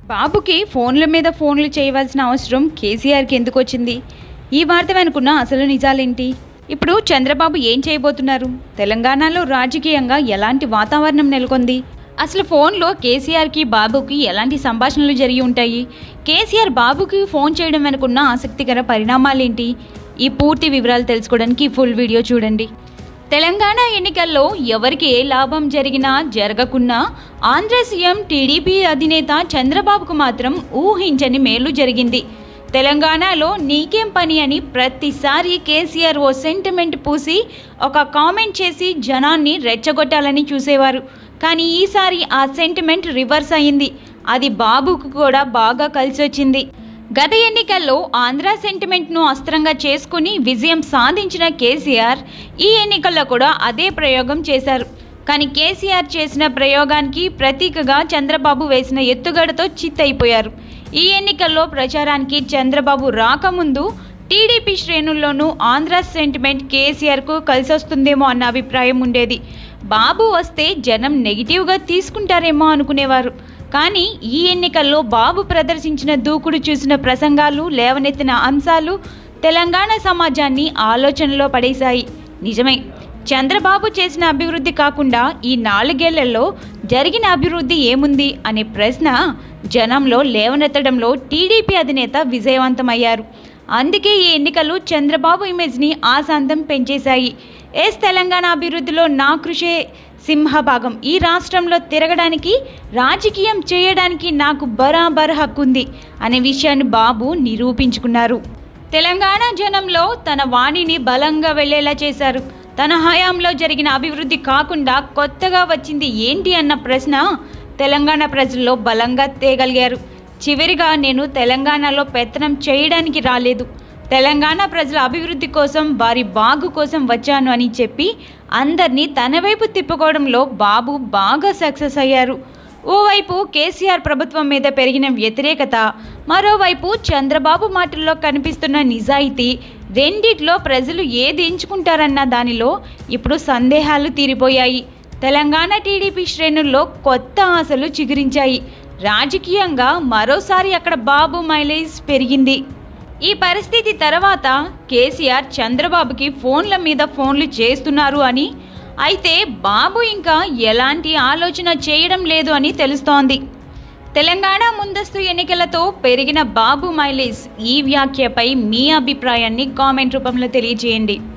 బాబుకి ఫోన్ల మీద ఫోన్లు చేయవలసిన అవసరం కేసీఆర్కి ఎందుకు వచ్చింది? ఈ వార్త వెనుకున్న అసలు నిజాలేంటి? ఇప్పుడు చంద్రబాబు ఏం చేయబోతున్నారు? తెలంగాణలో రాజకీయంగా ఎలాంటి వాతావరణం నెలకొంది? అసలు ఫోన్లో కేసీఆర్కి బాబుకి ఎలాంటి సంభాషణలు జరిగి ఉంటాయి? కేసీఆర్ బాబుకి ఫోన్ చేయడం వెనుకున్న ఆసక్తికర పరిణామాలేంటి? ఈ పూర్తి వివరాలు తెలుసుకోవడానికి ఫుల్ వీడియో చూడండి. తెలంగాణ ఎన్నికల్లో ఎవరికి ఏ లాభం జరిగినా జరగకున్నా ఆంధ్ర సీఎం టీడీపీ అధినేత చంద్రబాబుకు మాత్రం ఊహించని మేలు జరిగింది. తెలంగాణలో నీకేం పని అని ప్రతిసారి కేసీఆర్ ఓ సెంటిమెంట్ పూసి ఒక కామెంట్ చేసి జనాన్ని రెచ్చగొట్టాలని చూసేవారు. కానీ ఈసారి ఆ సెంటిమెంట్ రివర్స్ అయింది. అది బాబుకు కూడా బాగా కలిసొచ్చింది. గత ఎన్నికల్లో ఆంధ్ర సెంటిమెంట్ను అస్త్రంగా చేసుకుని విజయం సాధించిన కేసీఆర్ ఈ ఎన్నికల్లో కూడా అదే ప్రయోగం చేశారు. కానీ కేసీఆర్ చేసిన ప్రయోగానికి ప్రతీకగా చంద్రబాబు వేసిన ఎత్తుగడతో చిత్తయిపోయారు. ఈ ఎన్నికల్లో ప్రచారానికి చంద్రబాబు రాకముందు టీడీపీ శ్రేణుల్లోనూ ఆంధ్ర సెంటిమెంట్ కేసీఆర్కు కలిసొస్తుందేమో అన్న అభిప్రాయం ఉండేది. బాబు వస్తే జనం నెగిటివ్గా తీసుకుంటారేమో అనుకునేవారు. కానీ ఈ ఎన్నికల్లో బాబు ప్రదర్శించిన దూకుడు చూసిన ప్రసంగాలు, లేవనెత్తిన అంశాలు తెలంగాణ సమాజాన్ని ఆలోచనలో పడేశాయి. నిజమే, చంద్రబాబు చేసిన అభివృద్ధి కాకుండా ఈ 4 ఏళ్లలో జరిగిన అభివృద్ధి ఏముంది అనే ప్రశ్న జనంలో లేవనెత్తడంలో టీడీపీ అధినేత విజయవంతమయ్యారు. అందుకే ఈ ఎన్నికలు చంద్రబాబు ఇమేజ్ని ఆశాంతం పెంచేశాయి. తెలంగాణ అభివృద్ధిలో నా కృషే సింహభాగం. ఈ రాష్ట్రంలో తిరగడానికి, రాజకీయం చేయడానికి నాకు బరాబర్ హక్కుంది అనే విషయాన్ని బాబు నిరూపించుకున్నారు. తెలంగాణ జనంలో తన వాణిని బలంగా వెళ్లేలా చేశారు. తన హయాంలో జరిగిన అభివృద్ధి కాకుండా కొత్తగా వచ్చింది ఏంటి అన్న ప్రశ్న తెలంగాణ ప్రజల్లో బలంగా తేగలిగారు. చివరిగా నేను తెలంగాణలో పెత్తనం చేయడానికి రాలేదు, తెలంగాణ ప్రజల అభివృద్ధి కోసం, వారి బాగు కోసం వచ్చాను అని చెప్పి అందరినీ తన వైపు తిప్పుకోవడంలో బాబు బాగా సక్సెస్ అయ్యారు. ఓవైపు కేసీఆర్ ప్రభుత్వం మీద పెరిగిన వ్యతిరేకత, మరోవైపు చంద్రబాబు మాటల్లో కనిపిస్తున్న నిజాయితీ, రెండిట్లో ప్రజలు ఏది ఎంచుకుంటారన్న దానిలో ఇప్పుడు సందేహాలు తీరిపోయాయి. తెలంగాణ టీడీపీ శ్రేణుల్లో కొత్త ఆశలు చిగురించాయి. రాజకీయంగా మరోసారి అక్కడ బాబు మైలేజ్ పెరిగింది. ఈ పరిస్థితి తర్వాత కేసీఆర్ చంద్రబాబుకి ఫోన్ల మీద ఫోన్లు చేస్తున్నారు అని, అయితే బాబు ఇంకా ఎలాంటి ఆలోచన చేయడం లేదు అని తెలుస్తోంది. తెలంగాణ ముందస్తు ఎన్నికలతో పెరిగిన బాబు మైలేజ్, ఈ వ్యాఖ్యపై మీ అభిప్రాయాన్ని కామెంట్ రూపంలో తెలియజేయండి.